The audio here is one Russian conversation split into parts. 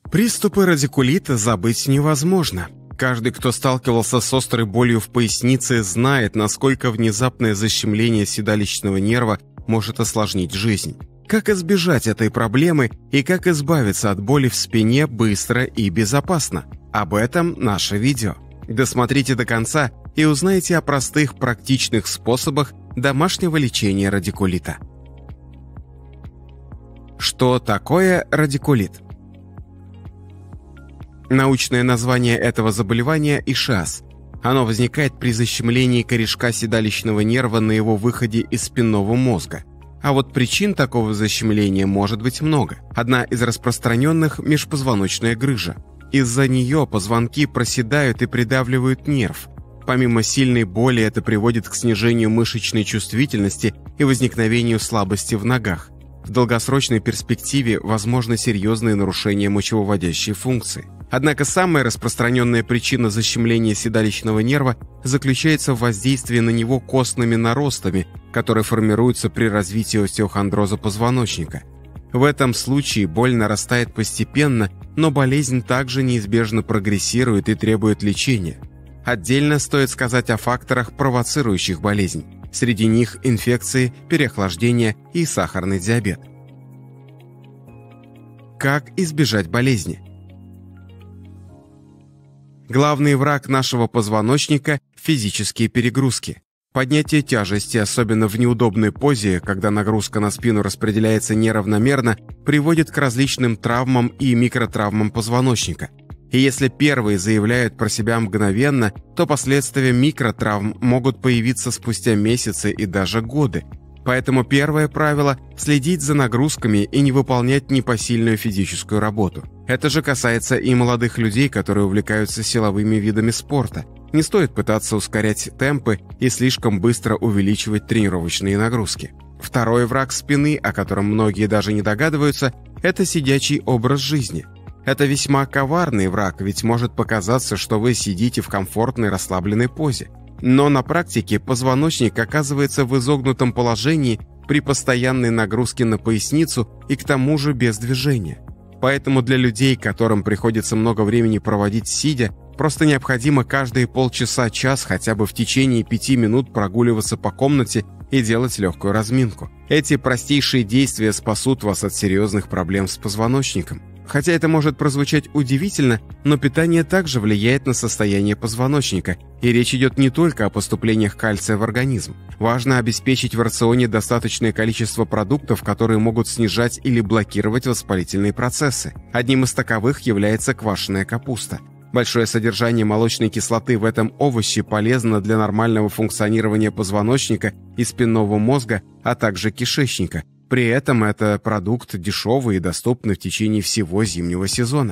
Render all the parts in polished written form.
Приступы радикулита забыть невозможно. Каждый, кто сталкивался с острой болью в пояснице, знает, насколько внезапное защемление седалищного нерва может осложнить жизнь. Как избежать этой проблемы и как избавиться от боли в спине быстро и безопасно? Об этом наше видео. Досмотрите до конца и узнайте о простых, практичных способах домашнего лечения радикулита. Что такое радикулит? Научное название этого заболевания – ишиаз. Оно возникает при защемлении корешка седалищного нерва на его выходе из спинного мозга. А вот причин такого защемления может быть много. Одна из распространенных – межпозвоночная грыжа. Из-за нее позвонки проседают и придавливают нерв. Помимо сильной боли это приводит к снижению мышечной чувствительности и возникновению слабости в ногах. В долгосрочной перспективе возможны серьезные нарушения мочевыводящей функции. Однако самая распространенная причина защемления седалищного нерва заключается в воздействии на него костными наростами, которые формируются при развитии остеохондроза позвоночника. В этом случае боль нарастает постепенно, но болезнь также неизбежно прогрессирует и требует лечения. Отдельно стоит сказать о факторах, провоцирующих болезнь. Среди них инфекции, переохлаждение и сахарный диабет. Как избежать болезни? Главный враг нашего позвоночника – физические перегрузки. Поднятие тяжести, особенно в неудобной позе, когда нагрузка на спину распределяется неравномерно, приводит к различным травмам и микротравмам позвоночника. И если первые заявляют про себя мгновенно, то последствия микротравм могут появиться спустя месяцы и даже годы. Поэтому первое правило – следить за нагрузками и не выполнять непосильную физическую работу. Это же касается и молодых людей, которые увлекаются силовыми видами спорта. Не стоит пытаться ускорять темпы и слишком быстро увеличивать тренировочные нагрузки. Второй враг спины, о котором многие даже не догадываются, это сидячий образ жизни. Это весьма коварный враг, ведь может показаться, что вы сидите в комфортной расслабленной позе. Но на практике позвоночник оказывается в изогнутом положении при постоянной нагрузке на поясницу и к тому же без движения. Поэтому для людей, которым приходится много времени проводить сидя, просто необходимо каждые полчаса-час хотя бы в течение 5 минут прогуливаться по комнате и делать легкую разминку. Эти простейшие действия спасут вас от серьезных проблем с позвоночником. Хотя это может прозвучать удивительно, но питание также влияет на состояние позвоночника, и речь идет не только о поступлениях кальция в организм. Важно обеспечить в рационе достаточное количество продуктов, которые могут снижать или блокировать воспалительные процессы. Одним из таковых является квашеная капуста. Большое содержание молочной кислоты в этом овоще полезно для нормального функционирования позвоночника и спинного мозга, а также кишечника. При этом это продукт дешевый и доступный в течение всего зимнего сезона.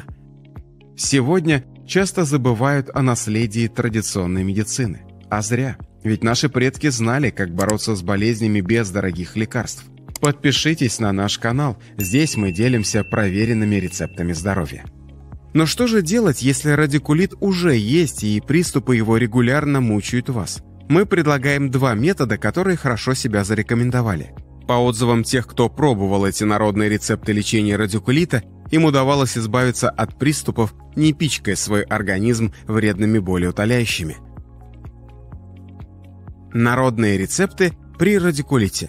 Сегодня часто забывают о наследии традиционной медицины. А зря, ведь наши предки знали, как бороться с болезнями без дорогих лекарств. Подпишитесь на наш канал, здесь мы делимся проверенными рецептами здоровья. Но что же делать, если радикулит уже есть и приступы его регулярно мучают вас? Мы предлагаем 2 метода, которые хорошо себя зарекомендовали. По отзывам тех, кто пробовал эти народные рецепты лечения радикулита, им удавалось избавиться от приступов, не пичкая свой организм вредными болеутоляющими. Народные рецепты при радикулите.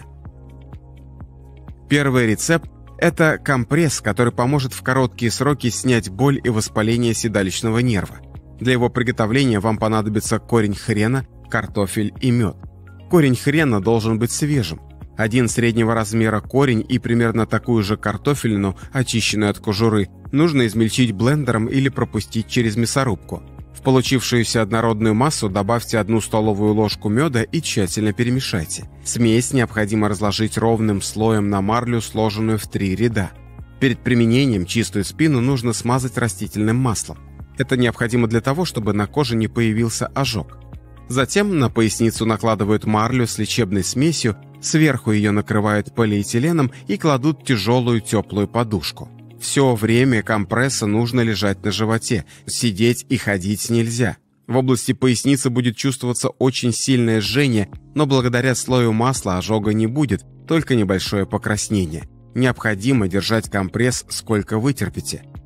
Первый рецепт – это компресс, который поможет в короткие сроки снять боль и воспаление седалищного нерва. Для его приготовления вам понадобится корень хрена, картофель и мед. Корень хрена должен быть свежим. 1 среднего размера корень и примерно такую же картофелину, очищенную от кожуры, нужно измельчить блендером или пропустить через мясорубку. В получившуюся однородную массу добавьте 1 столовую ложку меда и тщательно перемешайте. Смесь необходимо разложить ровным слоем на марлю, сложенную в 3 ряда. Перед применением чистую спину нужно смазать растительным маслом. Это необходимо для того, чтобы на коже не появился ожог. Затем на поясницу накладывают марлю с лечебной смесью, сверху ее накрывают полиэтиленом и кладут тяжелую теплую подушку. Все время компресса нужно лежать на животе, сидеть и ходить нельзя. В области поясницы будет чувствоваться очень сильное жжение, но благодаря слою масла ожога не будет, только небольшое покраснение. Необходимо держать компресс, сколько вытерпите.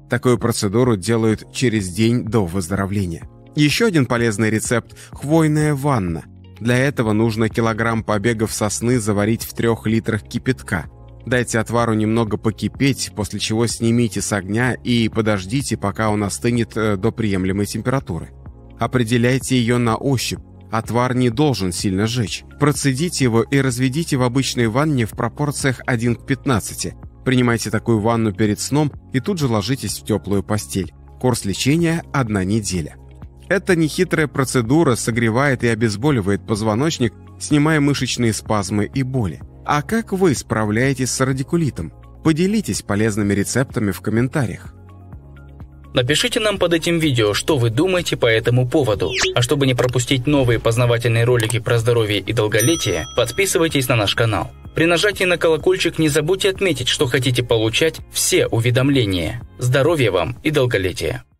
Такую процедуру делают через день до выздоровления. Еще один полезный рецепт – хвойная ванна. Для этого нужно килограмм побегов сосны заварить в 3 литрах кипятка. Дайте отвару немного покипеть, после чего снимите с огня и подождите, пока он остынет до приемлемой температуры. Определяйте ее на ощупь. Отвар не должен сильно жечь. Процедите его и разведите в обычной ванне в пропорциях 1 к 15. Принимайте такую ванну перед сном и тут же ложитесь в теплую постель. Курс лечения – 1 неделя. Эта нехитрая процедура согревает и обезболивает позвоночник, снимая мышечные спазмы и боли. А как вы справляетесь с радикулитом? Поделитесь полезными рецептами в комментариях. Напишите нам под этим видео, что вы думаете по этому поводу. А чтобы не пропустить новые познавательные ролики про здоровье и долголетие, подписывайтесь на наш канал. При нажатии на колокольчик не забудьте отметить, что хотите получать все уведомления. Здоровья вам и долголетия!